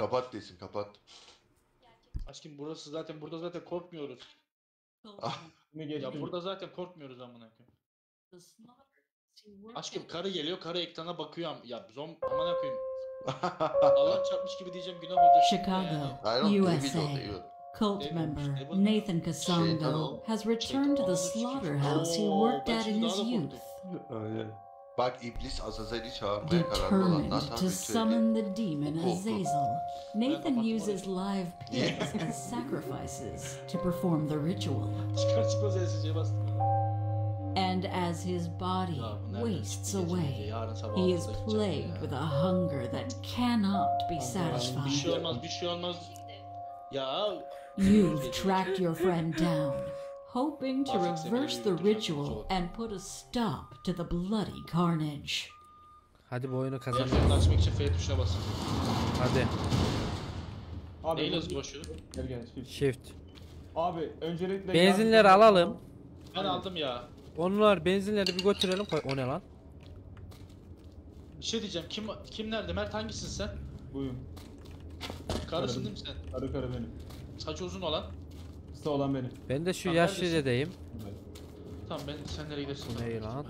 Kapat desin, kapat. Aşkım burası zaten, burada zaten korkmuyoruz. Ah. Ne Ya geçtim? burada zaten korkmuyoruz amına koyayım. Aşkım karı geliyor, karı ekrana bakıyor ya amına koyayım. Allah çarpmış gibi diyeceğim, günah olacak. şimdi yani. Chicago, Hayır oğlum, USA. videoda. Cult member Nathan Kasongo has returned to the slaughterhouse he worked at in his youth, Bak iblis Azazeli çağırmaya kararlı olan determined Nathan to ritüeli. summon the demon Oku, oku. Azazel. Nathan uses live pigs as sacrifices to perform the ritual. Çıkar çıkmaz SSC'ye bastım. And as his body Ya bu nereden wastes çıktı gece away, gece? Yarın sabah he is altıda gideceğim plagued ya. with a hunger that cannot be Bir satisfied. şey olmaz, bir şey olmaz. Ya You've tracked your friend down, hoping to Artık seni reverse the yürüteceğim, ritual zor. and put a stop to the bloody carnage. Hadi bu oyunu F kazanalım. açmak için F tuşuna basın. Hadi. Abi, Neyle hızlı koşuyor? Gel gel. Shift. Abi öncelikle... Benzinleri alalım. Ben aldım ya. Onlar benzinleri bir götürelim. O ne lan? Bir şey diyeceğim. Kim nerede? Mert hangisin sen? Buyum. Karısın değil mi sen? Karı benim. Saçı uzun olan. Kısa olan benim. Ben de şu Lan yaşlı neredesin? dedeyim. Tamam, sen nereye gidersin? Bu ne lan?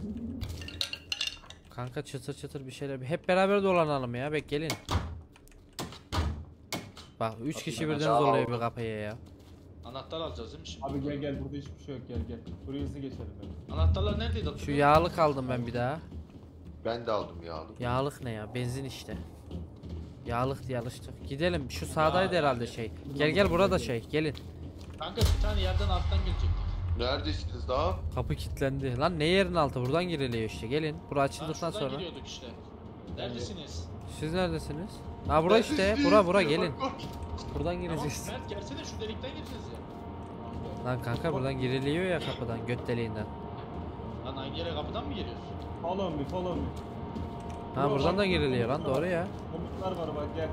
Kanka çıtır çıtır bir şeyler. Hep beraber dolanalım ya. Bek gelin. Bak 3 kişi birden Sağ ol. zorluyor bir kapıya ya. Anahtar alacağız değil mi şimdi? Abi gel burada hiçbir şey yok, gel. Buraya hızlı geçelim ben. Anahtarlar neredeydi? Şu hatırlıyor yağlık aldım ben bir daha. Ben de aldım yağlı. Yağlık ne ya? Benzin işte. Yağlık diye alıştık. Gidelim. Şu sağdaydı herhalde şey. Gel burada şey. Gelin. musun? Kanka bir tane yerden alttan gelecektik. Neredesiniz daha? Kapı kilitlendi. Lan ne yerin altı? Buradan giriliyor işte. Gelin. Bura Lan açıldıktan şuradan sonra. giriyorduk işte. Neredesiniz? Siz neredesiniz? Ha bura işte. Bura gelin. Buradan Tamam gireceğiz. Mert gelsene, şu delikten gireceğiz ya. Lan kanka buradan giriliyor ya kapıdan. Göt deliğinden. Lan aynı yere kapıdan mı geliyorsun? Follow me. Ha buradan da giriliyor lan doğru ya. Komutlar var bak gel.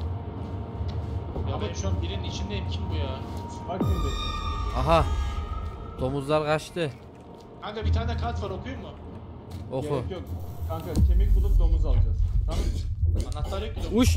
Ya ben şu an birinin içindeyim, kim bu ya? Bak şimdi. Aha. Domuzlar kaçtı. Kanka bir tane kart var, okuyayım mı? Oku. Gerek yok. Kanka kemik bulup domuz alacağız. Tamam mı? Anahtar yok ki. Uş.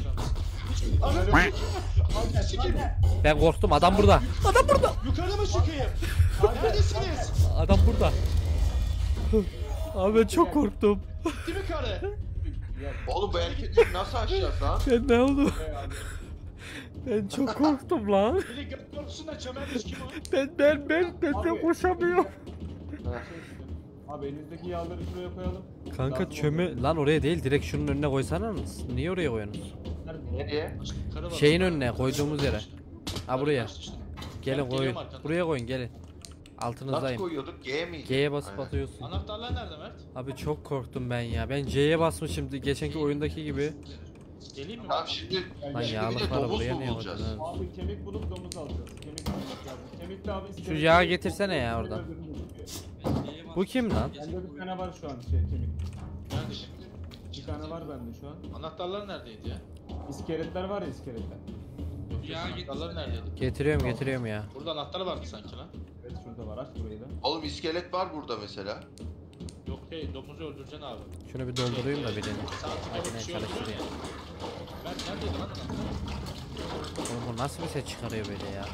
Ben korktum. Adam burada. Yukarı mı çıkayım? Neredesiniz? Adam burada. Abi ben çok korktum. Değil mi karı? Oğlum bu erkekleri nasıl aşacağız lan? Ben ne oldu? Gel abi. Ben çok korktum lan. Biri göt korkusunda çömelmiş, kim o? Ben de Abi, koşamıyorum. Abi elinizdeki yağları şuraya koyalım. Kanka Lazım çöme lan oraya değil direkt şunun önüne koysana. Niye oraya koyuyorsunuz? Nerede? Nereye? Karı var. Şeyin önüne koyduğumuz yere. Ha buraya. Kaçtı işte. Gelin Ben koyun. geliyorum arkandan. Buraya koyun gelin. Nasıl Altınızdayım. koyuyorduk? G miydi? G'ye basıp Aynen. atıyorsun. Anahtarlar nerede Mert? Abi çok korktum ben ya. Ben C'ye basmışım geçenki oyundaki gibi. Geleyim mi? Tamam şimdi, Lan şimdi bir de yağlıkları domuz buraya mu niye bulacağız? koydun ha? Abi kemik bulup domuz alacağız. Kemik bulmak lazım. Kemik de abi Şu yağı getirsene ya oradan. Bu kim lan? Bende bir tane var şu an kemik. Nerede şimdi? Bir tane var bende şu an. Anahtarlar neredeydi ya? İskeletler var ya iskeletler. Yok, anahtarlar neredeydi? Getiriyorum ya. Burada anahtar vardı sanki lan. Evet şurada var, aç burayı da. Oğlum iskelet var burada mesela. Yok hey, domuzu öldüreceksin abi. Şunu bir doldurayım da birini. Saati Makine bir şey çalıştır öldürüyor ya. ya. Mert neredeydi lan anahtar? Oğlum bu nasıl bir ses çıkarıyor böyle ya?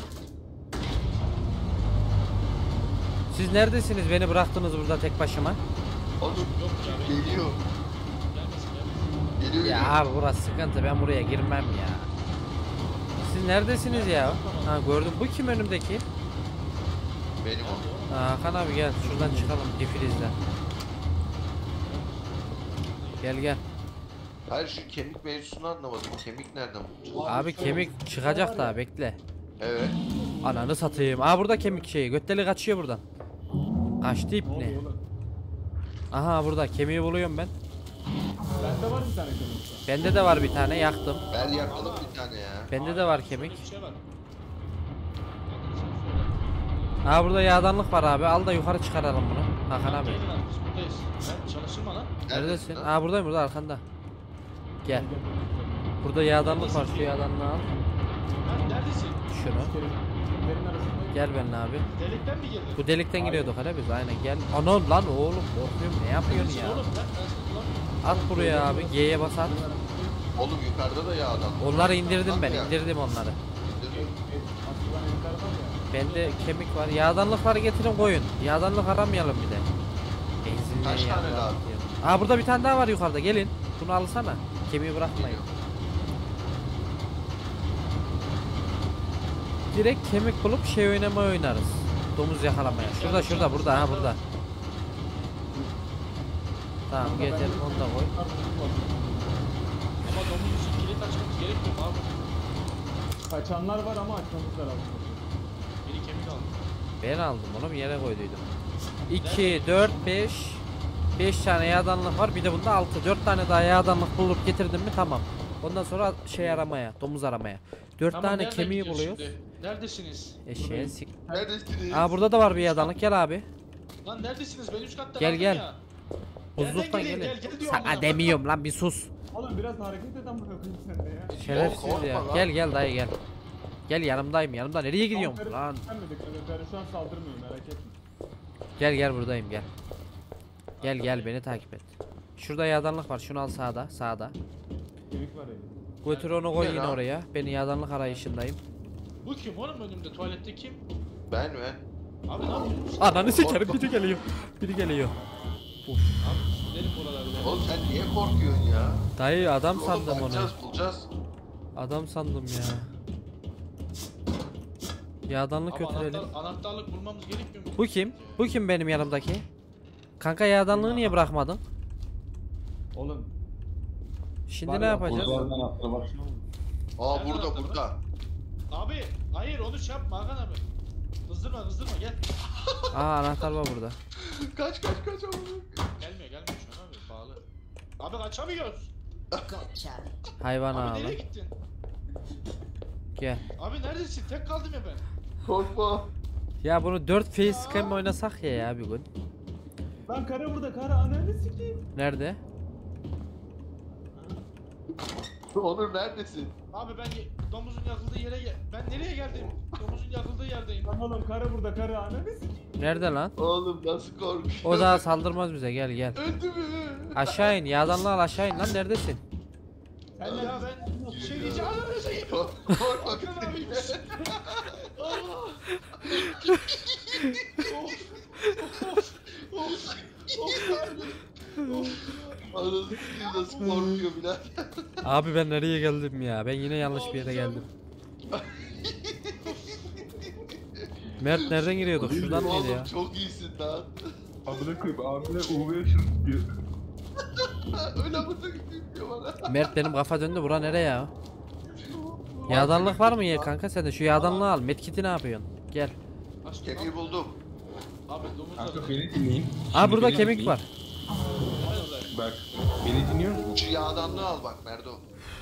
Siz neredesiniz? Beni bıraktınız burada tek başıma. Oğlum Yok ya, ben geliyor. gelmesin gelmesin. Geliyor. Ya abi burası sıkıntı. Ben buraya girmem ya. Siz neredesiniz ya? Ha gördüm. Bu kim önümdeki? Benim o. Ha, Hakan abi gel. Şuradan çıkalım. Difrizden. Gel. Hayır şu kemik mevzusunu anlamadım. Kemik nereden bulacağız? Abi kemik çıkacak daha bekle. Evet. Ananı satayım. Aa burada kemik şeyi. Götteli kaçıyor buradan. Kaçtı ip Ne ne? oluyor oğlum? Aha burada kemiği buluyorum ben. Bende var bir tane kemik. Bende de var bir tane yaktım. Ben yakalım bir tane ya. Bende de var kemik. Şöyle bir şey var. Aa burada yağdanlık var abi. Al da yukarı çıkaralım bunu. Hakan abi. Gelin abi, biz buradayız. Mert çalışırma lan. Neredesin? lan? Aa buradayım burada arkanda. Gel. Burada yağdanlık var. Şu yağdanlığı al. Mert neredesin? Şunu. İskeletlerin arasında. Gel benimle abi. Delikten mi girdin? Bu delikten giriyorduk hele biz. Aynen gel. Anan lan oğlum korkuyorum. Ne yapıyorsun ya? Oğlum ben sana bulamıyorum. At buraya abi. G'ye bas at. Oğlum yukarıda da yağdan. Onları indirdim ben, Ya. indirdim onları. Atılan etler var ya. Bende kemik var. Yağdanlıkları getirin koyun. Yağdanlık aramayalım bir de. Benzinle Kaç tane yağdanlık lazım? diyorum. Aa burada bir tane daha var yukarıda. Gelin. Bunu alsana. Kemiği bırakmayın. Direkt kemik bulup şey oynamaya oynarız. Domuz yakalamaya. Şurada burada ha burada. Tamam getir onu da koy. Ama domuz için kilit açmamız gerekmiyor mu abi? Kaçanlar var ama açmamız lazım. Biri kemik aldı. Ben aldım onu bir yere koyduydum. 2, 4, 5. 5 tane yağdanlık var. Bir de bunda 6. 4 tane daha yağdanlık bulup getirdim mi tamam. Ondan sonra şey aramaya, domuz aramaya. 4 Tamam, tane nereden kemiği gidiyoruz buluyoruz. şimdi? Neredesiniz? Eşeğe sik. Neredesiniz? Aa burada da var bir yağdanlık. Gel abi. Lan neredesiniz? Ben üst katta Gel, kaldım gel. ya. Buzluktan gelin, gelin. gel diyorum Sana ya. demiyorum lan bir sus. Oğlum biraz hareket et ama koyayım sen de ya. Şerefsiz korkma ya. lan. Gel dayı gel. Gel yanımdayım yanımda. Nereye gidiyorum Aferin, lan? Gelmedik öyle şu an saldırmıyor merak etme. Gel buradayım gel. Gel beni takip et. Şurada yağdanlık var. Şunu al sağda. Kemik var ya. Götür onu koy Ne yine lan? oraya. Ben yağdanlık arayışındayım. Bu kim oğlum önümde? Tuvalette kim? Ben mi? Abi ne yapıyorsun? Ananı sikerim biri geliyor. Biri geliyor. Abi gidelim buralarda. Oğlum sen niye korkuyorsun ya? Dayı adam Oğlum sandım onu. bulacağız. Adam sandım ya. Yağdanlık Ama götürelim. anahtarlık bulmamız gerekmiyor mu? Bu kim? Bu kim benim yanımdaki? Kanka yağdanlığı niye bırakmadın? Oğlum. Şimdi Var ne ya, yapacağız? Buradan atla bak. Aa Nereden burada attın burada. Abi hayır onu şey yapma Hakan abi. Kızdırma gel. Aa anahtar var burada. Kaç oğlum. Gelmiyor şu an abi bağlı. Abi kaçamıyoruz. Gotcha. Hayvan Abi ağlı. nereye gittin? Gel. Abi neredesin? Tek kaldım ya ben. Korkma. Ya bunu 4 face cam oynasak ya bir gün. Lan kara burada kara ananı sikeyim. Nerede? Onur neredesin? Abi ben domuzun yakıldığı yere ben nereye geldim? Domuzun yakıldığı yerdeyim. Lan oğlum kara burada kara ananı sikeyim. Nerede lan? Oğlum nasıl korkuyorsun? O daha saldırmaz bize gel gel. Öldü mü? Aşağı in yağdanlığı al aşağı in lan neredesin? Ya ben bir şey diyeceğim. Ananı şey. Korkma Hakan kızım. abiymiş. Allah. Anasını sikeyim nasıl korkuyor birader. Abi ben nereye geldim ya? Ben yine yanlış bir yere geldim. Mert nereden giriyorduk? Şuradan mıydı ya? Oğlum çok iyisin lan. Amına koyayım abine UV ışın diyor. Öyle mutlu gidiyor bana. Mert benim kafa döndü. Bura nereye ya? Yağdanlık var mı ya kanka sende? Şu yağdanlığı al. Medkit'i ne yapıyorsun? Gel. Kemiği buldum. Abi domuz Kanka da. beni dinleyin. Aa Şimdi burada beni kemik dinleyin. var. Bak beni dinliyor musun? Şu yağdanlığı al bak Merdo.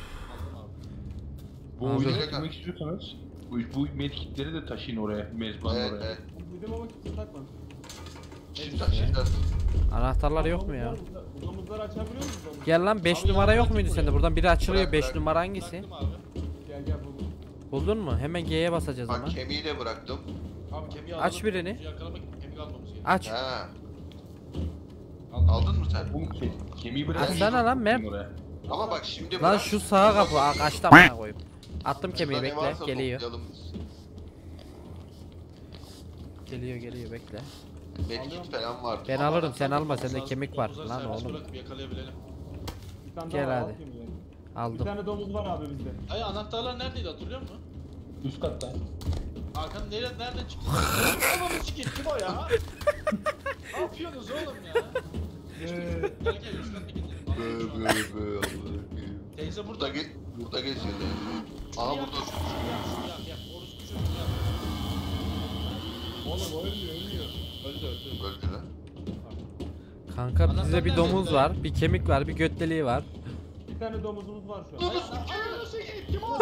Bu Abi. oyuna girmek istiyorsanız bu medkitleri de taşıyın oraya, mezbanın Evet oraya. evet. Dedim ama kimse takma. Şimdi şimdi. Anahtarlar yok mu ya? Bu domuzları açabiliyor musun domuz? Gel lan 5 Abi numara yok yağdanlık muydu buraya. sende? Buradan biri açılıyor. Bırak, 5 bırak. numara hangisi? Bıraktım abi. Gel buldum. Buldun mu? Hemen G'ye basacağız ama. Bak kemiği de bıraktım. Abi kemiği Aç alalım. birini. Domuzu yakalamak için kemik almamız gerekiyor. Aç. Ha. Aldım. Aldın mı sen? Bu kemiği bırakın. Açsana lan Mert. oraya. Ama bak şimdi Lan bırak. şu sağa kapı. Aa, kaçtı amına koyayım. Attım kemiği Şurada ne bekle. varsa Geliyor. toplayalım. Geliyor bekle. Medkit falan vardı. Ben alırım sen alma sende Domuzlar- kemik var. domuzları Lan serbest oğlum. bırakıp yakalayabilelim. Bir tane Gel daha var, hadi. atayım yani. Bir Aldım. tane domuz var abi bizde. Ay anahtarlar neredeydi hatırlıyor musun? Üst katta. Hakan nereden çıktı? Ananı sikeyim kim o ya? Ne yapıyorsunuz oğlum ya? Gel üst katta gidelim. Böyle. Teyze burada. Burada geziyor. Aa burada. Ya orospu çocuğu ya. Oğlum o ölmüyor. Öldü. Öldü lan. Kanka bizde Anahtar bir nerede? domuz var, bir kemik var, bir göt deliği var. Bir tane domuzumuz var şu an. Ananı sikeyim kim o?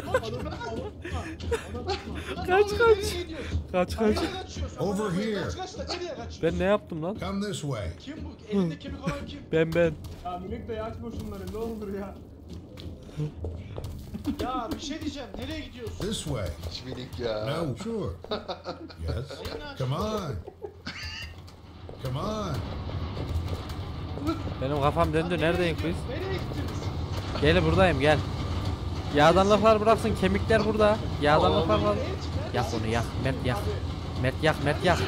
Kaç, kaç. Kaç kaç. Over here. Kaç da nereye kaçıyorsun? Ben ne yaptım lan? Come this way. Kim bu? Elinde kemik olan kim? Ben. Ya minik de açma şunları ne olur ya. Ya bir şey diyeceğim. Nereye gidiyorsun? This way. Hiç minik ya. No, sure. Yes. Come on. Come on. Benim kafam döndü. Neredeyim biz? Nereye gittiniz? Gel buradayım gel. Yağdanlıklar bıraksın, kemikler burada. Yağdanlıklar var. Yak onu yak. Mert yak. Mert yak, Mert yak.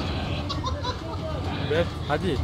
Mert hadi.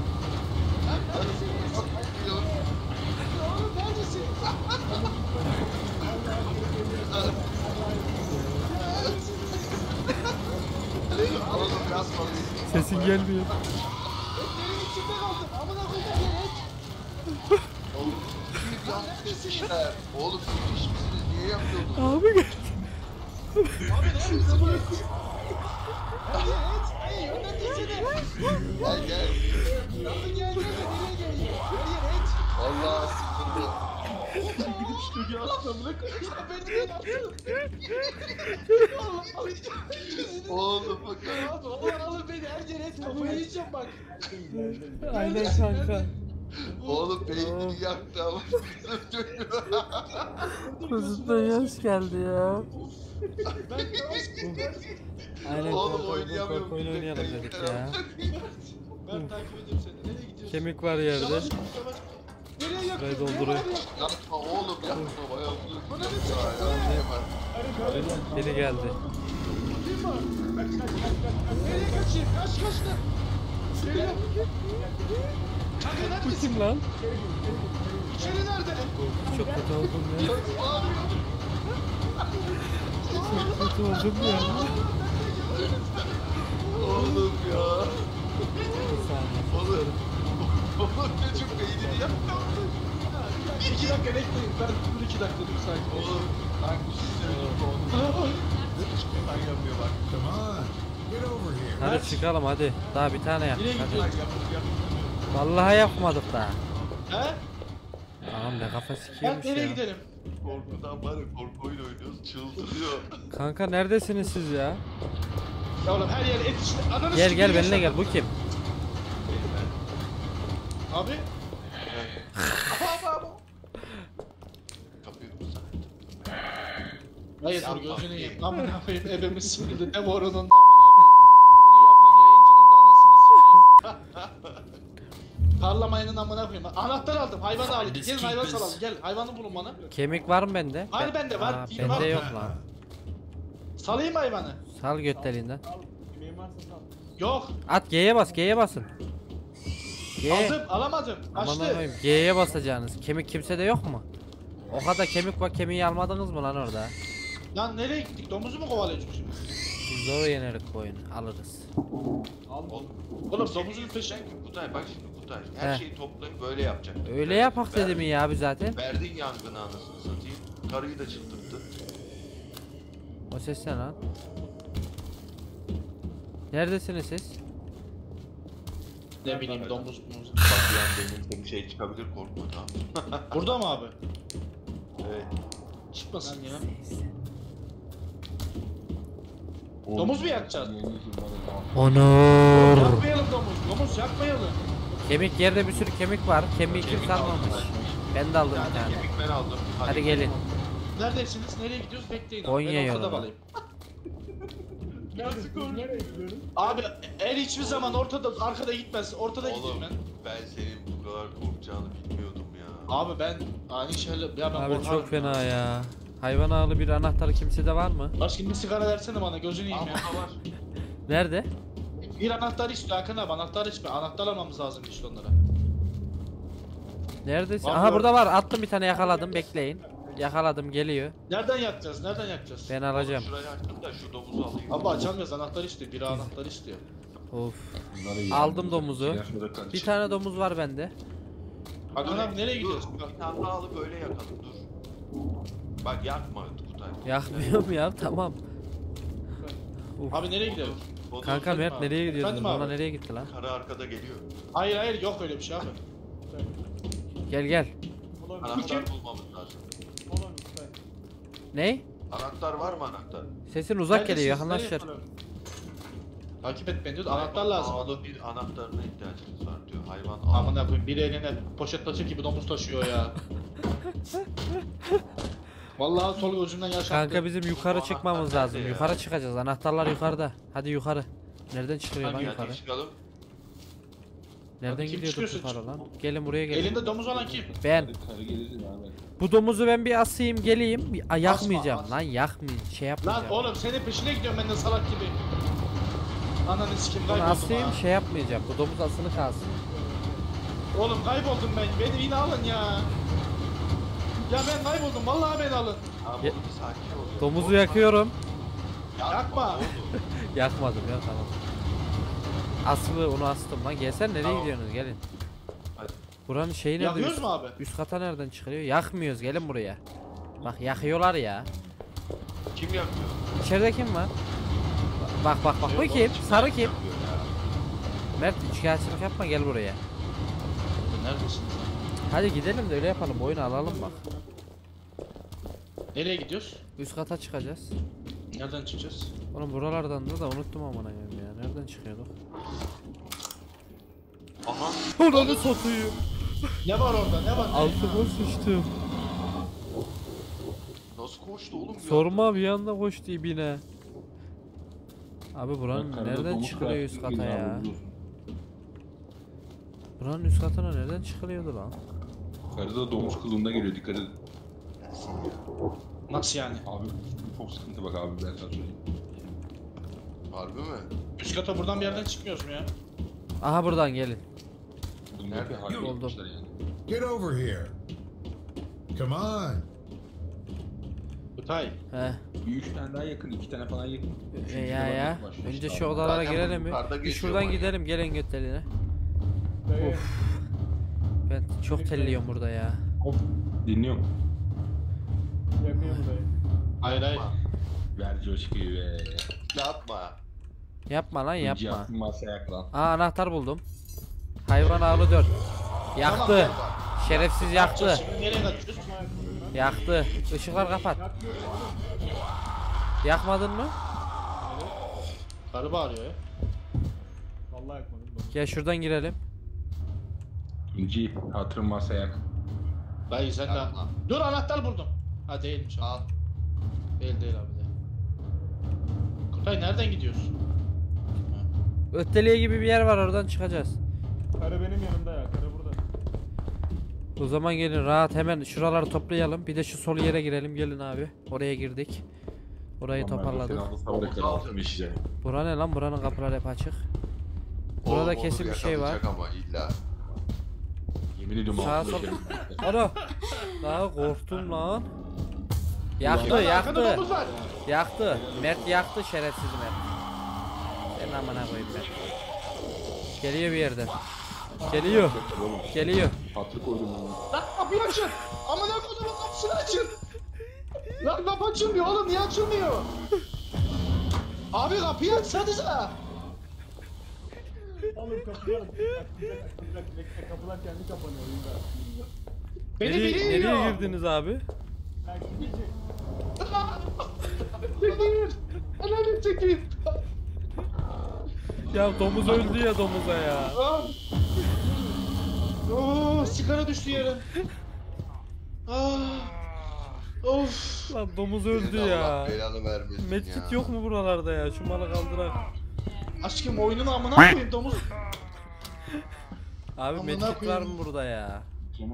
Oğlum biraz sonra Sesin gelmiyor. Yerin içinde kaldım. Amına koyayım Eren. oğlum bir yanlış kesmişler. Oğlum müthiş misiniz? Niye yapıyordunuz? Abi gel. Abi neredesin? Hadi et. Hey önden desene. Gel gel. Abi gel gel. Nereye gel? Hadi et. Vallahi sıkıldı. Çocuğu aslanlık. Ya beni de yaptın. Oğlum bakın. Abi Allah alır beni. Her yere et. Kafayı yiyeceğim bak. Aynen kanka. Oğlum beynini yaktı ama kızım dönüyor. Kızımda yaş geldi ya. Ben Aynen Oğlum kanka, oynayamıyorum. korku oyunu oynayalım dedik ya. Ben takip ediyorum seni. Nereye gidiyorsun? Kemik var yerde. Yavaş, yavaş. Nereye yakıyorsun? Şurayı dolduruyor. Yapma oğlum yapma bayağı Bana dur. ne çekiyorsun? Biri geldi. Kim var? Nereye kaçayım? Kaç kaç lan. Nereye? Kanka neredesin? Kim lan? İçeri nerede? Çok kötü oldum ya. Çok kötü oldum ya. Oğlum ya. Bir saniye. Oğlum. Oğlum çocuk beynini yaktı. 2 dakika bekleyin. Ben dur 2 dakika dur sakin. Oğlum ben bir şey söyleyeyim oğlum. Ben yapıyor bak. Come on. Get over here. Hadi çıkalım hadi. Daha bir tane yap. Nereye Hadi. gidiyorsun? Vallahi yapmadık daha. He? Tamam ne kafa Ben sikiyormuş nereye ya. gidelim? Korkudan var ya korku oyunu oynuyoruz çıldırıyor. Kanka neredesiniz siz ya? Ya oğlum her yer et işte. Ananı Gel sikeyim gel ya benimle sen. gel. Bu kim? Abi. Kapıyı tutsana. Hayır dur Yapma. gözünü yiyeyim. Amına koyayım ebemiz sıkıldı. Ne borunun da amına koyayım. Bunu yapan yayıncının da anasını sikeyim. Parlamayının amına koyayım. Anahtar aldım. Hayvanı alayım. Gelin hayvan salalım. Gel hayvanı bulun bana. Kemik var mı bende? Var bende var. Aa, Fil bende var. yok lan. Salayım hayvanı. Sal götlerinden. Yemeğin varsa sal. Yok. At G'ye bas, G'ye basın. G. Aldım alamadım. Aman Açtı. koyayım. G'ye basacaksınız. Kemik kimsede yok mu? O kadar kemik var, kemiği almadınız mı lan orada? Lan nereye gittik? Domuzu mu kovalayacağız şimdi? Biz zor yenerik bu oyunu, alırız. Oğlum domuzun peşi. Kutay bak şimdi Kutay. Her He. şeyi toplayıp böyle yapacak. Öyle yapak dedim ya abi zaten. Verdin yangını anasını satayım. Karıyı da çıldırttı. O ses ne lan? Neredesiniz siz? Ne bileyim domuz muz. Bak yani benim bir şey çıkabilir korkma tamam. Burada mı abi? Evet. Çıkmasın ya. Domuz mu yakacağız? Onur. Yakmayalım domuz. Domuz yakmayalım. Kemik yerde bir sürü kemik var. Kemiği kim salmamış. Ben de aldım bir tane. Kemik ben aldım. Hadi gelin. Neredesiniz? Nereye gidiyoruz? Bekleyin abi. Konya Ben ortada yoluna. kalayım. Nasıl konu? Nereye gidiyoruz? Abi el hiçbir zaman ortada arkada gitmez. Ortada Oğlum gideyim ben. ben senin bu kadar korkacağını bilmiyordum ya. Abi ben aynı şeyle ya ben Abi korkarım çok fena ya. Hayvan ağlı bir anahtarı kimsede var mı? Başka bir sigara versene bana gözünü yiyeyim ya. Ama var. Nerede? Bir anahtar istiyor Hakan abi anahtar istiyor. Anahtar almamız lazım işte onlara. Neredesin? Var Aha mı? burada var. Attım bir tane yakaladım. Bekleyin. Yakaladım geliyor. Nereden yakacağız? Nereden yakacağız? Ben alacağım. Şurayı açtım da şu domuzu alayım. Abi açamıyoruz anahtar istiyor. Biri anahtar istiyor. Of. Aldım domuzu. Bir tane domuz var bende. Hakan abi nereye gidiyoruz? Bir tane daha alıp öyle yakalım dur. Bak yakma Kutay. Yakmıyorum ya tamam. Uf. Abi nereye gidiyoruz? Odur, Kanka Mert abi. nereye gidiyorsun? Efendim Bana abi? nereye gitti lan? Karı arkada geliyor. Hayır hayır yok öyle bir şey abi. Gel gel. Ulan Anahtar bulmamız lazım. ulan lütfen. Ney? Anahtar var mı anahtar? Sesin uzak Neredesiniz? geliyor Nereye yakınlaştır. yapalım? Takip et beni diyor. Anahtar lazım. Ağda bir anahtarına ihtiyacımız var diyor. Hayvan Amına koyayım biri eline poşet taşır gibi domuz taşıyor ya. Vallahi sol gözümden yaş aktı. Kanka bizim yukarı Bu çıkmamız anahtar lazım. nerede ya? Yukarı çıkacağız. Anahtarlar yukarıda. Hadi yukarı. Nereden çıkıyor lan Hangi yukarı? Hadi çıkalım. Nereden Kim gidiyordu bu çıkıyorsa para lan? Gelin buraya gelin. Elinde domuz olan kim? Ben. Karı gelir abi. Bu domuzu ben bir asayım geleyim. Yakmayacağım Asma, lan yakmayacağım. Şey Lan yapmayacağım. oğlum senin peşine gidiyorum ben de salak gibi. Ananı sikim Bunu kayboldum asayım ha. şey yapmayacağım. Bu domuz asını kalsın. Oğlum kayboldum ben. Beni yine alın ya. Ya ben kayboldum. Vallahi beni alın. Abi Ya- oğlum bir sakin ol ya. Domuzu Korkma. yakıyorum. Yakma. oğlum. Yakmadım ya tamam. Asılı onu astım lan. Gelsene nereye Tamam. gidiyorsunuz gelin. Hadi. Buranın şeyi nerede? Yakıyoruz mu abi? Üst kata nereden çıkılıyor? Yakmıyoruz gelin buraya. Bak yakıyorlar ya. Kim yakıyor? İçeride kim var? Bak bak bak bu kim? Sarı kim? Yakıyor ya. Mert üçkağıtçılık yapma gel buraya. Neredesin? Hadi gidelim de öyle yapalım oyunu alalım bak. Nereye gidiyoruz? Üst kata çıkacağız. Nereden çıkacağız? Oğlum buralardan da unuttum amına koyayım ya. Nereden çıkıyorduk? Aha. Ananı satayım. Ne var orada? Ne var? Altıma sıçtım. Nasıl koştu oğlum ya? Sorma bir anda koştu ibine. Abi buranın Bak, karıda nereden domuz çıkılıyor kıyafeti üst kata giyin ya? abi, biliyorsun. Buranın üst katına nereden çıkılıyordu lan? Karı da domuz kılığında geliyor dikkat edin. Nasıl yani? Abi çok sıkıntı bak abi ben sana söyleyeyim. Harbi mi? Üst kata buradan bir yerden çıkmıyoruz mu ya? Aha buradan gelin. Bunu Nerede? bir harbi Oldu. yapmışlar yani. Get over here. Come on. Kutay. He. Bir 3 tane daha yakın, 2 tane falan yakın. Ya. Önce şu odalara Zaten girelim mi? yukarıda Bir geziyor şuradan manyak. gidelim gelin götlerine. Dayı. Ben çok telliyorum burada ya. Dinliyorum. Yakıyor mu dayı? Hayır hayır. Ver coşkuyu be. Yapma. Yapma lan yapma. Yapma. Masaya yak lan. Aa anahtar buldum. Hayvan ağlı 4. Yaktı. Şerefsiz yaktı. Şimdi nereye kaçıyoruz? Yaktı. Işıklar kapat. Yakmadın mı? Karı bağırıyor ya. Vallahi yakmadım. Domuz. Gel şuradan girelim. İnci, hatırım masaya yak. Dayı sen de... Yapma. Dur anahtar buldum. Ha değilmiş abi. Al. Değil abi değil. Kutay nereden gidiyorsun? Ötteliğe gibi bir yer var oradan çıkacağız. Karı benim yanımda ya. Karı burada. O zaman gelin rahat hemen şuraları toplayalım. Bir de şu sol yere girelim gelin abi. Oraya girdik. Orayı toparladık. Domuzu alacağız. işe. Bura ne lan? Buranın kapıları hep açık. Oğlum, Burada Onur kesin bir şey var. yakalayacak ama illa. Yemin ediyorum Sağa altında sol. şey. Ana! Daha korktum lan. Yaktı Lan arkada yaktı. domuz var. Yaktı. Mert yaktı şerefsiz Mert. Sen amına koyayım Mert. Geliyor bir yerden. Geliyor. Geliyor. Hatır koydum onu. Lan kapıyı açın. Amına kodumun kapısını açın. Lan kapı açılmıyor oğlum niye açılmıyor? Abi kapıyı açsanıza. Oğlum kapılar. Bekle kapılar kendi kapanıyor oyunda. Beni Nereye, biri nereye yiyor. girdiniz abi? Ben gidecek. Çekil. Ananı çekil. Ya domuz öldü ya domuza ya. Oo, sigara düştü yere. Ah. Of. Lan domuz öldü Senin ya. Allah belanı vermesin ya. Medkit yok mu buralarda ya? Şu malı kaldırak. Aşkım oyunun amına koyayım domuz. Abi Amına medkit var koyayım. mı burada ya? Tamam.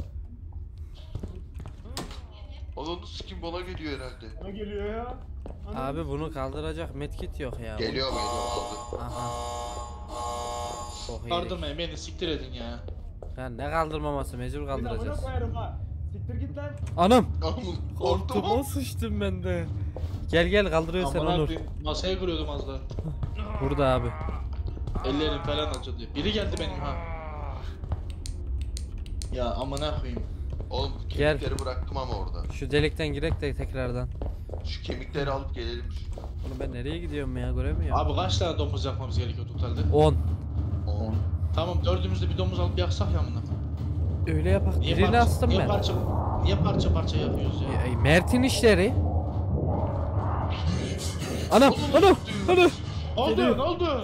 Oğlum sikim bana geliyor herhalde. Bana geliyor ya. Ana. Abi bunu kaldıracak medkit yok ya. Geliyor aldım. Aha. Çok iyi. Kaldırmayın beni siktir edin ya. Ya ne kaldırmaması mecbur Bir de amına kaldıracağız. koyarım ha. Siktir git lan. Anam! Oğlum Korktum korktum. sıçtım ben de. Gel gel kaldırıyor sen Amına Onur. koyayım masaya kuruyordum az daha. Burada abi. Ellerim falan acıdı. Biri geldi benim ha. Ya amına koyayım. Oğlum Gel. kemikleri bıraktım ama orada. Şu delikten girek de tekrardan. Şu kemikleri alıp gelelim. Oğlum ben nereye gidiyorum ya göremiyorum. Abi kaç tane domuz yakmamız gerekiyor totalde? 10. Tamam dördümüzde bir domuz alıp yaksak ya amına. Öyle yapak. Birini astım niye ben. Niye parça parça yapıyoruz ya? Mert'in işleri. Anam! Anam! Anam! Ne oldu? Geliyor. Ne oldu?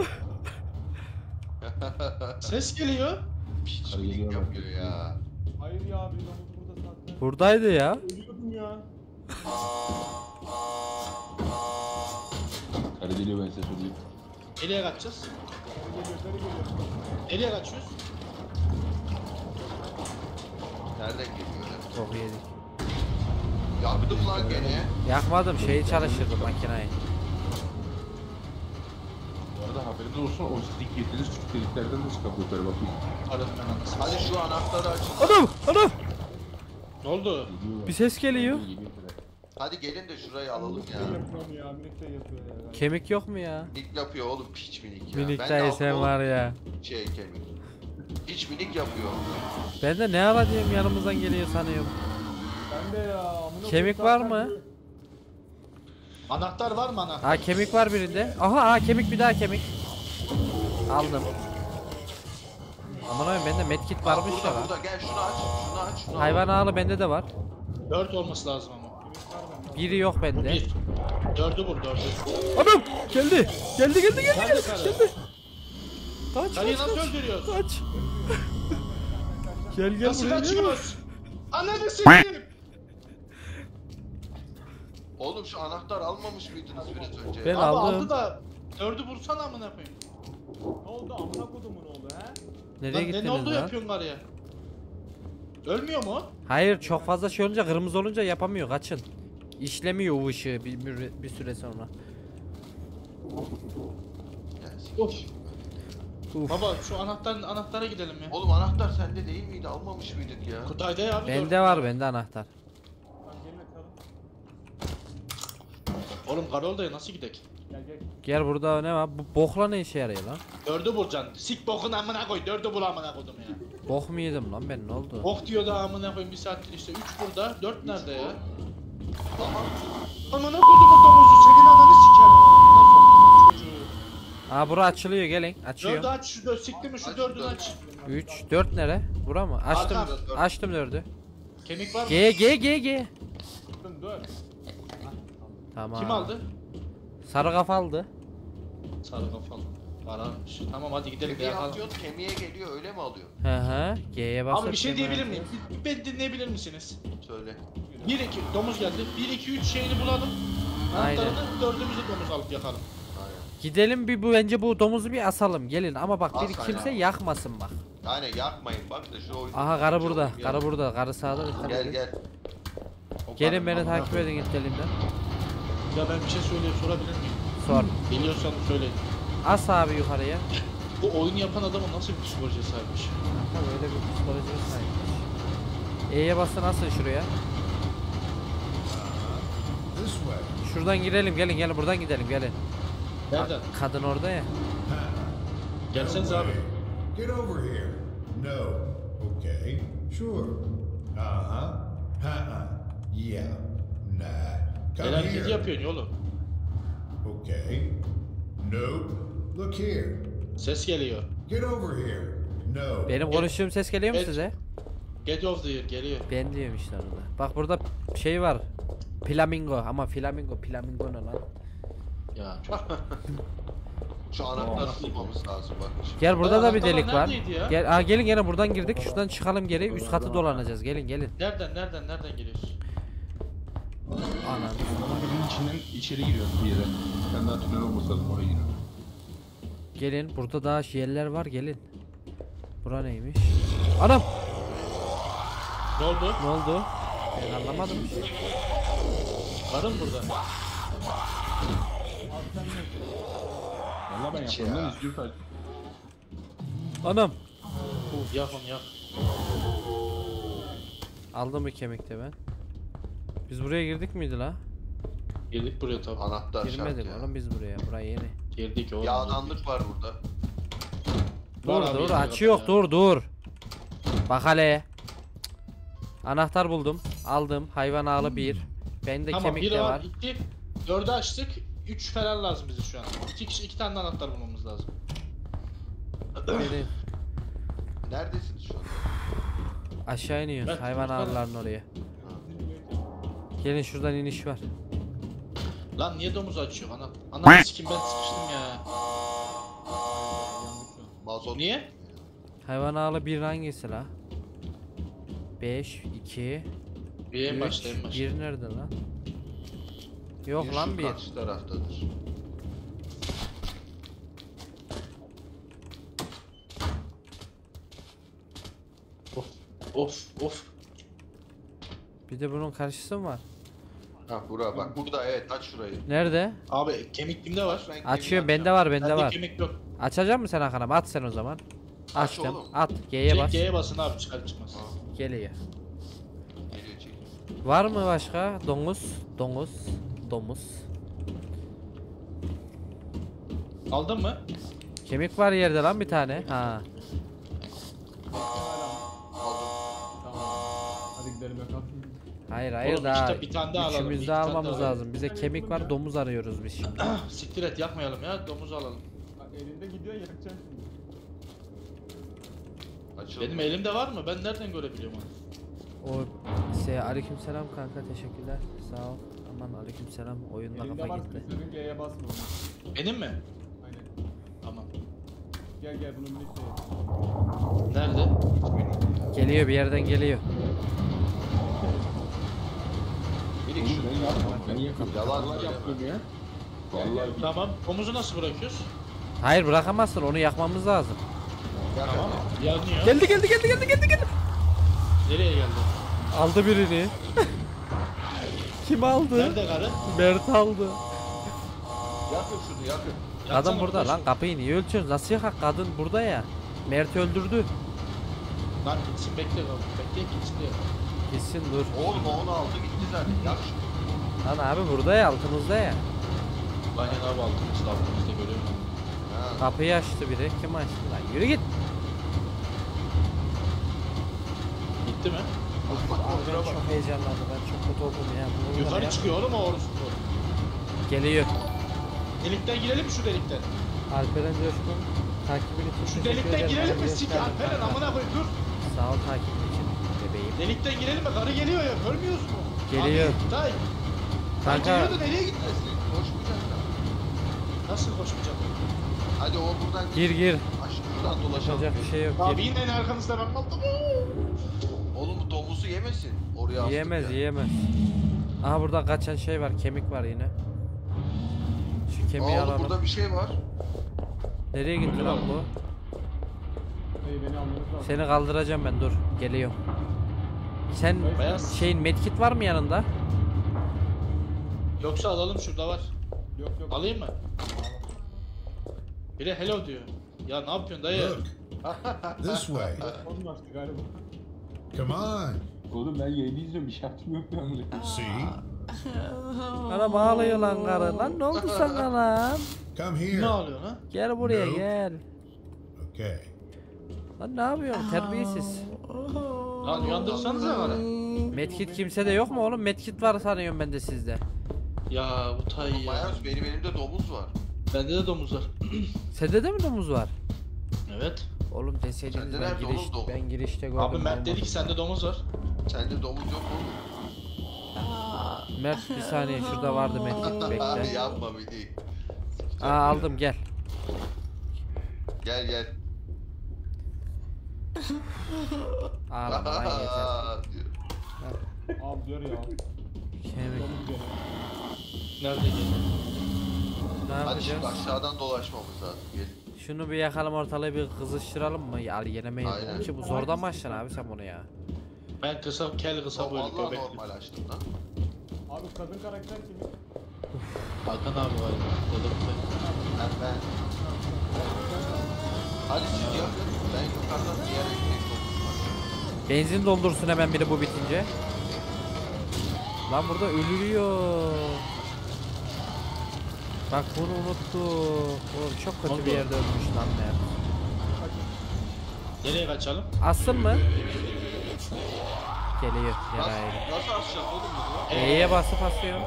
Ses geliyor. Piçlik yapıyor ya. Hayır ya bir domuz burada zaten. Buradaydı ya. Ölüyordum ya. Karı geliyor ben size söyleyeyim. Nereye kaçacağız? Geliyor. Nereye kaçıyoruz? Nereden geliyor? Çok yedik. Yaktım lan gene. Yakmadım, şeyi çalıştırdım makinayı. Bu arada haberiniz olsun o sidik yediğiniz küçük deliklerden de çıkabiliyor böyle bakayım. Öğretmen anasını. Hadi şu anahtarı aç. Anam! Ne oldu? Bir ses geliyor. Hadi gelin de şurayı alalım ya. Yapıyorum ya. Minik de yapıyor ya. Kemik yok mu ya? Minik yapıyor oğlum piç minik ya. Minik Ben de dayı aldım sen oğlum var ya. kemik. Piç minik yapıyor. Ben de ne ala diyeyim yanımızdan geliyor sanıyorum. Ben de ya. amına Kemik koyayım, var zaten- mı? Anahtar var mı anahtar? Ha kemik var birinde. Aha kemik, bir daha kemik. Aldım. Aman abi bende medkit Bak varmış ya burada lan. burada gel şunu aç. Şunu aç. Şunu Hayvan ağlı bende de var. 4 olması lazım ama. Biri yok bende. 1. 4'ü bul 4'ü. Anam! Geldi! Geldi! Nerede karı? Kaç Karıyı nasıl öldürüyoruz? Kaç! Gel Nasıl buraya. kaçıyoruz? Ananı sikeyim. Oğlum şu anahtar almamış mıydınız biraz önce? Ben ya? Abi aldım. aldı da 4'ü bulsana amına koyayım. Ne oldu? Amına kodumun oldu he? Nereye Lan ne gittiniz oldu lan? yapıyorsun karıya? Ölmüyor mu? Hayır, çok fazla şey olunca, kırmızı olunca yapamıyor, kaçın. İşlemiyor o ışığı bir süre sonra. Gelsin. Of. Uf. Baba şu anahtara gidelim ya. Oğlum anahtar sende değil miydi? Almamış mıydık ya? Kutayda ya abi. Bende var, bende anahtar. Lan gelin atalım. Oğlum Karol'da nasıl gidek? Gel gel. Gel, burada ne var? Bu bokla ne işe yarıyor lan? 4'ü bulacaksın. Sik bokun amına koy. 4'ü bul amına koydum ya. Bok mu yedim lan ben, ne oldu? Bok diyor da amına koyayım bir saattir işte. 3 burada. 4 nerede ya? Amına kodumun domuzu. Senin ananı sikerim. Amına kodumun çocuğu. Aa, bura açılıyor, gelin. 4'ü Açıyor. aç şu 4 sikti mi şu Aç 4'ünü dört. aç. 3, 4 nere? Bura mı? Açtım. Arka. Açtım 4'ü. Kemik var mı? G. Dur. Tamam. Kim aldı? Sarı kafa aldı. Sarı kafalı. Vararmış. Tamam hadi gidelim Kemiğe ya. atıyorsun kemiğe geliyor öyle mi alıyor? Hı. G'ye basıp Abi bir şey kemiğe diyebilir miyim? atıyoruz. Beni dinleyebilir misiniz? Söyle. 1 2 domuz geldi. 1 2 3 şeyini bulalım. Aynen. Anahtarını 4'ümüzü domuz alıp yakalım. Aynen. Gidelim bir, bence bu domuzu bir asalım, gelin, ama bak bir As kimse aynen. yakmasın bak. Yani yakmayın bak da şu oyunu. Aha, karı burada, Gel. karı burada, karı sağda, dikkat Gel edin. gel. Gelin beni takip edin gidelimden. Ya ben bir şey sorabilir miyim? Sor. Biliyorsan söyleyin. As abi yukarıya. Bu oyunu yapan adamın nasıl bir psikolojiye sahipmiş? Kanka böyle bir psikolojiye sahipmiş. E'ye basın, asın şuraya. This way. Şuradan girelim, gelin buradan gidelim, gelin. Nereden? Kadın orada ya. Gelseniz abi. Get over here. No. Okay. Sure. Uh-huh. Uh-uh. Yeah. Nah. Come El hareketi here. yapıyorsun oğlum. Okay. Nope. Look here. Ses geliyor. Get over here. No. Benim konuştuğum ses geliyor mu Evet. size? Get off the air geliyor. Ben diyorum işte orada. Bak burada şey var. Flamingo, ama flamingo ne lan? Ya çok. Şu anahtarı bulmamız lazım bak. Şimdi. Gel, burada da bir anahtarlar delik var. neredeydi ya? Gel, gelin buradan girdik. Şuradan çıkalım geri. Üst katı dolanacağız. Gelin. Nereden geliyorsun? Anam. Evin içinden içeri giriyoruz bir yere. Bir tane daha tünel olmasa lazım oraya giriyoruz. Gelin, burada daha yerler var, gelin. Bura neymiş? Anam! Ne oldu? Ne oldu? Ben anlamadım. Karın burada. Valla ben Hiç yaptığımda ya. izliyor sadece. Anam! Yak onu yak. Aldım bir kemikte ben. Biz buraya girdik miydi la? Girdik buraya tabi. Anahtar şart Girmedik ya. oğlum biz buraya. Buraya yeni. Girdik oğlum. Yağdanlık var burada. Var abi, Dur, yeni açı kapı yok, ya. dur. Bak hele. Anahtar buldum. Aldım. Hayvan ağlı 1. Bende Tamam kemik bir de var var. gitti. 4'ü açtık. 3 falan lazım bize şu an. 2 tane anahtar bulmamız lazım. Gelin. Neredesiniz şu anda? Aşağı iniyoruz. Ben- Hayvan ben- ağlarının oraya. Gelin, şuradan iniş var. Lan niye domuz açıyor? Ana sikim ben sıkıştım ya. Mazot. Niye? Hayvan ağlı 1 hangisi la? 5, 2, Bir en 3, başta en başta. 1 nerede lan? Yok Bir lan şu 1. karşı taraftadır. Of of. Bir de bunun karşısı mı var? Ha bura bak burada evet aç şurayı. Nerede? Abi kemik kimde var? Ben Açıyorum, geri bende var, bende Bende var. kemik yok. Açacak mısın sen Hakan'ım? At sen o zaman. Aç Açtım. oğlum. At. G'ye bas. G'ye basın abi çıkar çıkmaz. Geliyor. Geliyor çek. Var mı başka? Domuz. Domuz. Aldın mı? Kemik var yerde lan bir tane. Ha. Tamam. Hadi gidelim yakalım. Hayır hayır Oğlum daha. işte bir tane daha alalım, Üçümüz iki de tane almamız daha lazım. Bize kemik var, domuz arıyoruz biz şimdi. Siktir et yakmayalım ya domuzu alalım. Bak elinde gidiyor yakacağım şimdi. Açıldı. Benim elimde var mı? Ben nereden görebiliyorum onu? O aleykümselam kanka, teşekkürler. Sağ ol. Aman aleykümselam. Oyunda Elinde kafa var gitti. sakın G'ye basma onu. Benim mi? Aynen. Tamam. Gel bunu birlikte yap. Nerede? Geliyor, bir yerden geliyor. Birik şu. Ben yapmam. Ben yakamam. Yalan Vallahi söyleme. yapmıyorum ya. Vallahi Tamam. Domuzu nasıl bırakıyoruz? Hayır bırakamazsın, onu yakmamız lazım. Tamam. Yanıyor. Geldi. Nereye geldi? Aldı birini. Kim aldı? Nerede karı? Mert aldı. Yakın şunu yakın. Kadın Yatsana burada koş. lan, kapıyı niye ölçüyorsun? Nasıl yakak, kadın burada ya. Mert öldürdü. Lan gitsin bekle oğlum. Bekle gitsin diye. Gitsin dur. Oğlum o onu aldı gitti zaten. Yak şunu. Lan abi burada ya, altımızda ya. Aynen abi altımızda görüyor musun? Ha. Kapıyı açtı biri. Kim açtı lan? Yürü git. Gitti mi? Bak Ben kontrola bak. çok heyecanlandım. Ben çok kötü oldum ya. Ne olur Yukarı ya. çıkıyor oğlum o orası. Geliyor. Delikten girelim mi şu delikten? Alperen Coşkun takibin için Şu teşekkür delikten ederim. girelim mi? Hadi Sik gösterdim Alperen kanka. amına koyayım dur. Sağ ol takibin için bebeğim. Delikten girelim mi? Karı geliyor ya görmüyoruz mu? Geliyor. Abi, Tay. Tay Kanka. geliyordu nereye gitti? Koşmayacak da. Nasıl koşmayacak? Hadi o buradan Gir. Aş şuradan dolaşalım. Yapacak bir şey yok. Abi Gir. yine en arkanızda ben kaldım. Oğlum bu domuzu yemesin. Oraya astık Yiyemez ya. yiyemez. Aha burada kaçan şey var, kemik var yine. Şu kemiği Oğlum alalım. burada bir şey var. Nereye gitti lan bu? Dayı beni almanız lazım. Seni kaldıracağım ben, dur. Geliyorum. Sen Beyaz. şeyin medkit var mı yanında? Yoksa alalım şurada var. Yok. Alayım mı? Biri hello diyor. Ya ne yapıyorsun dayı? Look. This way. Onun açtı galiba. Come on. Oğlum ben yayını izliyorum. Bir şey yapmıyorum ben bunu. See? Anam ağlıyor lan karı. Lan ne oldu sana lan? Come here. Ne alıyor ha? Gel buraya No. gel. Okay. Lan ne yapıyorsun terbiyesiz? Lan uyandırsanıza karı. Medkit kimsede yok mu oğlum? Medkit var sanıyorum ben de sizde. Ya bu tay ya. Mayans benim elimde domuz var. Bende de domuz var. Sende de mi domuz var? Evet. Oğlum deseydiniz Sende ben, nerede oğlum domuz? ben girişte gördüm. Abi Mert almadım. dedi ki sende domuz var. Sende domuz yok oğlum. Mert bir saniye, şurada vardı medkit, bekle. Yapma bir değil. Aa aldım, gel. Gel gel. Ağlama lan yeter. diyor. Abi diyor ya. Kemik. Domuz gene. Nerede geliyor? Ne Hadi şimdi yapacağız? aşağıdan dolaşmamız lazım. Gel. Şunu bir yakalım, ortalığı bir kızıştıralım mı? Ya yenemeyiz. Aynen. Ki bu zordan mı açtın abi sen bunu ya? Ben kısa kel kısa Tamam böyle valla göbekli. normal açtım lan. Abi kadın karakter kimi? Hakan abi var. Dedim Ben. Hadi siz yapın. Ben yukarıdan bir yere gideyim. Benzin doldursun hemen biri bu bitince. Lan burada ölülüyor. Bak bunu unuttuk. Oğlum çok kötü Oldu. bir yerde ölmüş lan Mert. Nereye kaçalım? Assın mı? Geliyor yarayla. Nasıl açacağız oğlum bunu? E'ye basıp asıyorum.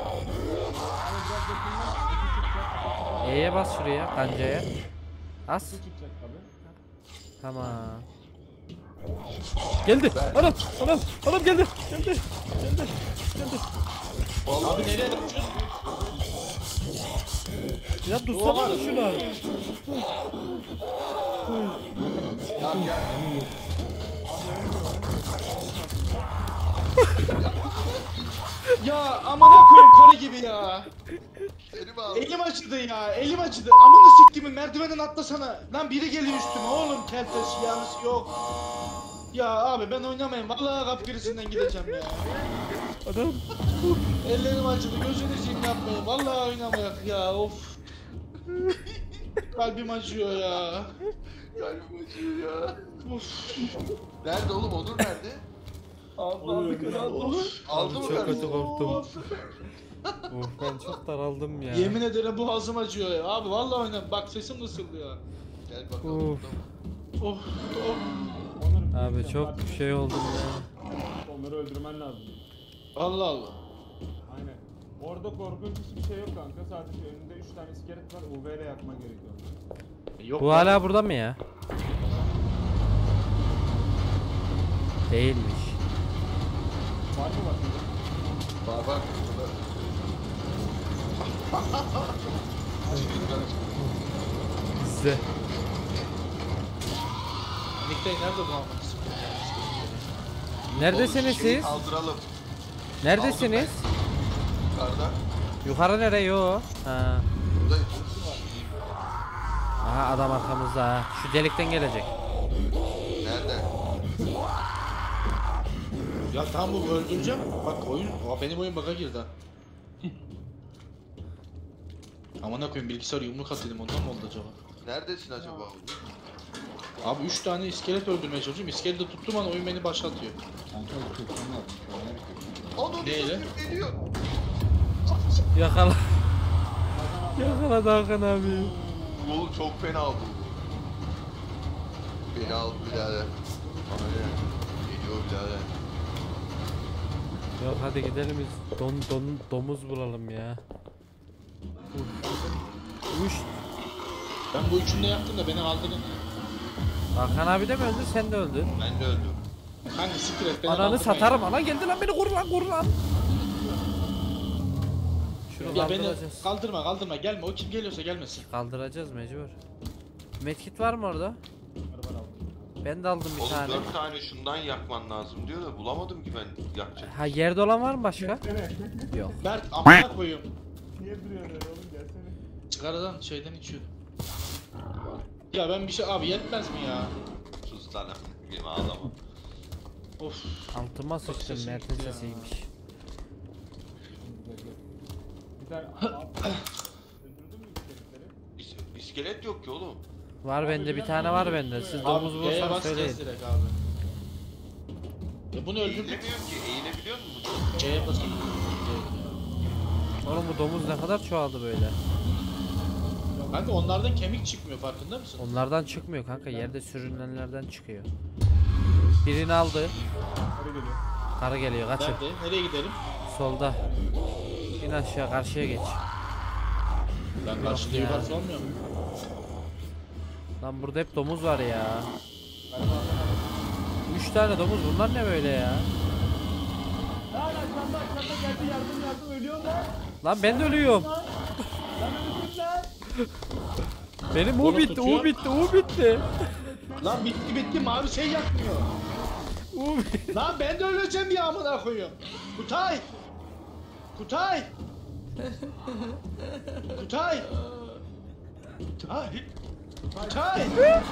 E'ye bas şuraya, kancaya. As. Su çıkacak abi. Tamam. Geldi. Anam geldi. Abi nereye kaçıyorsun? Ya dursana şuna. Ya amına koyayım karı gibi ya. Seni mi aldın? Elim acıdı ya. Elim acıdı. Amına siktimin merdivenden atlasana. Lan biri geliyor üstüme oğlum keltoş yanlış yok. Ya abi ben oynamayayım. Vallahi kap birisinden gideceğim ya. Adam. Ellerim acıdı. Gözünü seveyim yapmayın. Vallahi oynamayak ya. Of. Kalbim acıyor ya. Kalbim acıyor ya. Of. Nerede oğlum? Onur nerede? Aldı mı Çok kardeşim? kötü korktum. Of ben çok daraldım ya. Yemin ederim boğazım acıyor ya. Abi vallahi oynam. Bak sesim ısıldı ya. Gel bakalım. Of. Of. Of. Onur, Abi çok şey oldum ya. Onları öldürmen lazım. Allah Allah. Aynen. Orada korkunç hiçbir şey yok kanka. Sadece önünde 3 tane iskelet var. UV ile yakman gerekiyor. Yok Bu lan. hala burada mı ya? Değilmiş. Var mı bakın? Bak. Size. Niktay nerede bu amına? Neredesiniz siz? Kaldıralım. Neredesiniz? Yukarıda. Yukarı nereye? Yo. Ha. Buradayız. Aha adam arkamızda ha. Şu delikten gelecek. Nerede? Ya tamam bu öldüreceğim. Bak oyun, benim oyun bug'a girdi ha. Amına koyayım bilgisayar yumruk atıyordum ondan mı oldu acaba? Neredesin acaba? Abi 3 tane iskelet öldürmeye çalışıyorum. İskeleti tuttum an oyun beni başlatıyor. Onur Neyle? geliyor. Yakala. Yakaladı Hakan abi. Oğlum çok fena oldu. Beni al birader. Aynen. Geliyor birader. Yok hadi gidelim biz domuz bulalım ya. Uş. Ben bu üçünü de yaptım da beni kaldırın. Hakan abi de mi öldü sen de öldün. Ben de öldüm. Kanka siktir et beni Ananı kaldırmayın. satarım ana geldi lan beni kur lan. Şunu Ya beni kaldıracağız. kaldırma gelme o kim geliyorsa gelmesin. Kaldıracağız mecbur. Medkit var mı orada? Var aldım. Ben de aldım bir Oğlum tane. 4 tane şundan yakman lazım diyor da bulamadım ki ben yakacak. Ha yerde olan var mı başka? Yok. Mert amına koyuyorum. Niye duruyorsun öyle oğlum gelsene. Sigaradan şeyden içiyordum. Ya ben bir şey abi yetmez mi ya? Sus lan benim ağlama. Of. Altıma sıçtım sesim Mert'in gitti ya. sesiymiş. Bir tane öldürdün mü iskeletleri? İskelet yok ki oğlum. Var bende bir tane var bende. Siz domuz Abi G'ye bulursanız bas söyleyin. kes direkt abi. Ya bunu öldürdük. Eğilemiyorum ki. Eğilebiliyor musun? C'ye bas. Oğlum bu domuz ne kadar çoğaldı böyle. Kanka onlardan kemik çıkmıyor farkında mısın? Onlardan çıkmıyor kanka yerde sürünenlerden çıkıyor. Birini aldı. Karı geliyor. Karı geliyor kaçın. Nerede? Nereye gidelim? Solda. İn aşağı karşıya geç. Ben karşıda ya. yukarısı olmuyor mu? Lan burada hep domuz var ya. 3 tane domuz bunlar ne böyle ya? Lan aşağıda geldi yardım ölüyor lan. Lan ben de ölüyorum. Lan ölürsün lan. Benim Onu U bitti, tutuyor. U bitti, U bitti. Lan bitti mavi şey yakmıyor. U bitti. Lan ben de öleceğim ya amına koyuyorum. Kutay! Kutay! Kutay! Kutay! Kutay!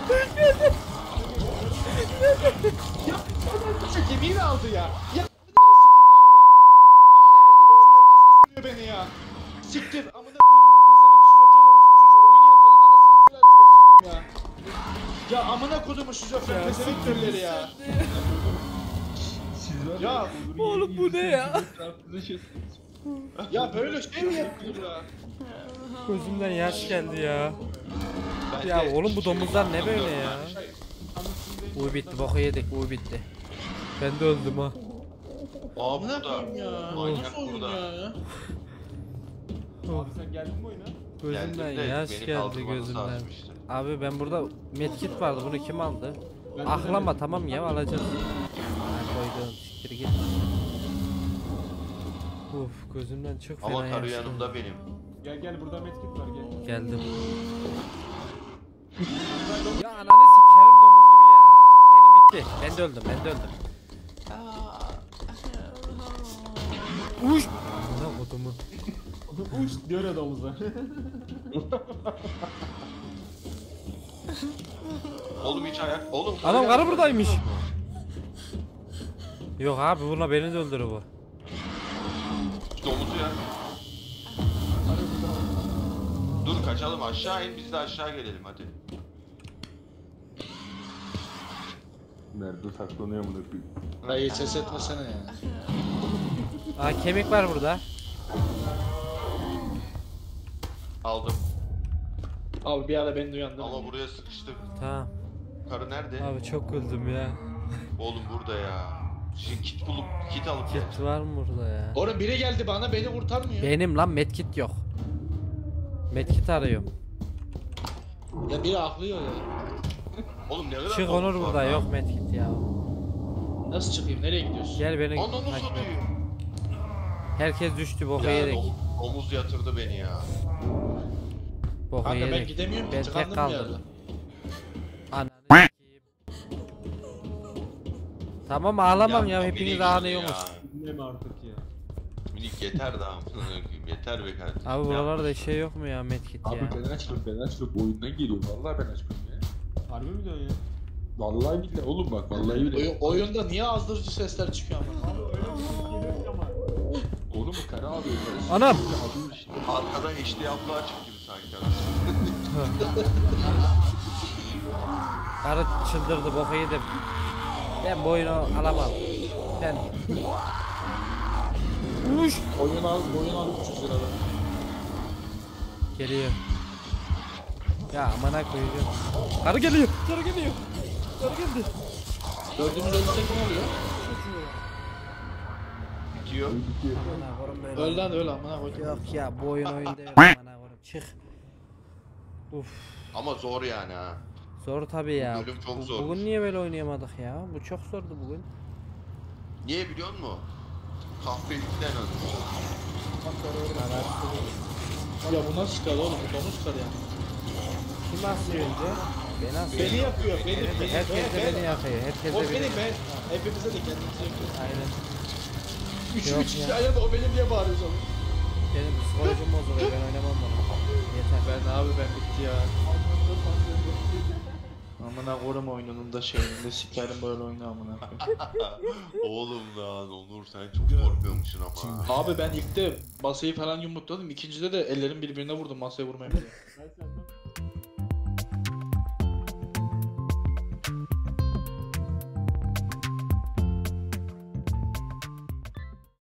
Ya bu kemiğini aldı ya. Ya amına koyduğum çocuğu nasıl sürüyor beni ya? Siktir amına koyduğumun pezevenk şizofren orospu çocuğu. Oyunu yapanın anasını sülalesini sikeyim ya. Ya amına koyduğumun şizofren pezevenk türleri ya. Ya Oğlum bu ne ya? ya böyle şey mi yapılır ya? Gözümden yaş geldi ya. Ben Ya de- oğlum bu domuzlar ne böyle ya? U bitti, boku yedik, U bitti. Ben de öldüm ha. Aa Amına burada. koyayım ya. Manyak Nasıl oyun burada. ya? Abi sen geldin mi oyuna? Gözümden Geldim de yaş beni geldi kaldırmanız gözümden. lazım işte. Abi ben burada medkit vardı, bunu kim aldı? Ahlama tamam ya alacağız. Ha, koydum, siktir git. Uf gözümden çok fena Ama karı yaş yanımda geldi. benim. Gel burada medkit var gel. Geldim. Ya ananı sikerim domuz gibi ya. Benim bitti. Ben de öldüm, ben de öldüm. Uş! Ne kodumu? Uç diyor ya domuza. Oğlum hiç ayak. Oğlum Adam karı buradaymış. Yok abi buna beni de öldürür bu. Domuzu ya. Dur kaçalım aşağı in biz de aşağı gelelim hadi. Nerede saklanıyor bunu koyayım? Dayı ses etmesene ya. Aa kemik var burada. Aldım. Abi bir ara beni duyan değil mi? Ama buraya sıkıştık. Tamam. Karı nerede? Abi çok güldüm ya. Oğlum burada ya. Şimdi kit bulup kit alıp gel. Kit var mı burada ya? Oğlum biri geldi bana beni kurtarmıyor. Benim lan medkit yok. Medkit arıyorum. Ya biri aklıyor ya. Oğlum ne kadar Çık domuz Onur var burada lan? yok medkit ya. Nasıl çıkayım? Nereye gidiyorsun? Gel beni Ananı takip et. satayım. Herkes düştü boku Ya yedik. domuz yatırdı beni ya. Boku Kanka ben yedik. gidemiyorum ki Ben tıkandım tek bir yerde. kaldım. Ananı s**eyim. Tamam ağlamam ya, Minik hepiniz girdi ağlıyormuş. ya. Dinleme artık ya. Minik yeter daha. Yeter be kardeşim. Abi Ya. buralarda şey yok mu ya medkit Abi ya? ben açlık oyundan geliyor. Vallahi ben açmıyorum ya. Harbi mi diyorsun ya? Vallahi billahi oğlum bak vallahi billahi. Oyunda niye azdırıcı sesler çıkıyor ama? Abi öyle bir ses geliyor ki ama. Oğlum bu kara abi. Anam! Arkada HD abla açık gibi sanki. Karı çıldırdı boku yedim. Ben bu oyunu alamam. Ben Oyun al 300 lira. geliyor. Ya amına koyacağım. Karı geliyor. Karı geliyor. Karı geldi. Dördümüz ölürsek ne oluyor? Bitiyor. Amına koyayım böyle. Öl lan öl amına koydum. Yok ya bu oyun değil amına koyayım. Çık. Uf. Ama zor yani ha. Zor tabii ya. Bölüm çok zormuş. Bugün niye böyle oynayamadık ya? Bu çok zordu bugün. Niye biliyor musun? Kahvelikten öldüm. Ya bu nasıl çıkar oğlum? Bu domuz çıkar yani. Kim asıyor önce? Beni asıyor. Beni yapıyor, beni. Herkes de beni yakıyor. Herkes O de beni beni. ben. Hepimize de kendimize yapıyor. Aynen. Üç kişi ayağında o benim diye bağırıyoruz oğlum. Benim psikolojim bozuluyor. Ben oynamam bunu. Yeter. Ben bitti ya. Amına korum oyununun da şeyinde sikerim böyle oyunu amına. Oğlum lan Onur sen çok korkuyormuşsun ama. Abi ben ilk de masayı falan yumrukladım. İkincide de ellerim birbirine vurdum masaya vurmayayım diye. Ben senden